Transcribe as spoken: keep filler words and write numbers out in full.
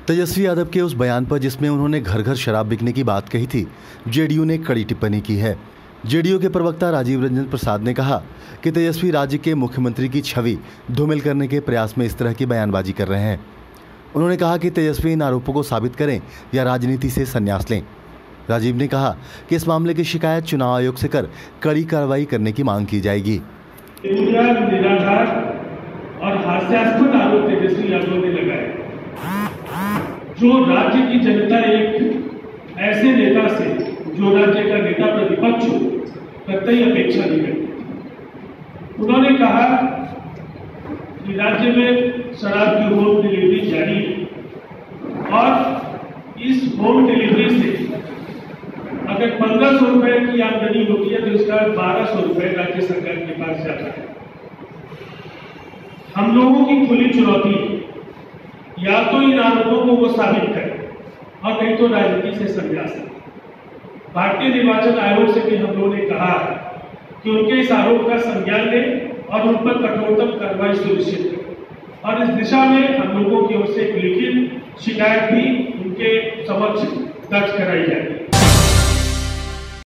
तेजस्वी यादव के उस बयान पर जिसमें उन्होंने घर घर शराब बिकने की बात कही थी, जेडीयू ने कड़ी टिप्पणी की है। जेडीयू के प्रवक्ता राजीव रंजन प्रसाद ने कहा कि तेजस्वी राज्य के मुख्यमंत्री की छवि धूमिल करने के प्रयास में इस तरह की बयानबाजी कर रहे हैं। उन्होंने कहा कि तेजस्वी इन आरोपों को साबित करें या राजनीति से संन्यास लें। राजीव ने कहा कि इस मामले की शिकायत चुनाव आयोग से कर कड़ी कार्रवाई करने की मांग की जाएगी। निराधार और हास्यास्पद आरोप तेजस्वी यादव ने लगाए, जो राज्य की जनता एक ऐसे नेता से, जो राज्य का नेता प्रतिपक्ष हो, कतई अपेक्षा नहीं करती। उन्होंने कहा कि राज्य में शराब की होम डिलीवरी जारी है और इस होम डिलीवरी से अगर पंद्रह सौ रुपए की आमदनी होती है तो उसका बारह सौ रुपए राज्य सरकार के पास जाता है। हम लोगों की खुली चुनौती है, या तो इन आरोपों को वो साबित करें और नहीं तो राजनीति से संन्यास लें। भारतीय निर्वाचन आयोग से भी हम लोगों ने कहा कि उनके इस आरोप का संज्ञान लें और उन पर कठोरतम कार्रवाई सुनिश्चित करें। और इस दिशा में हम लोगों की ओर से एक लिखित शिकायत भी उनके समक्ष दर्ज कराई जाएगी।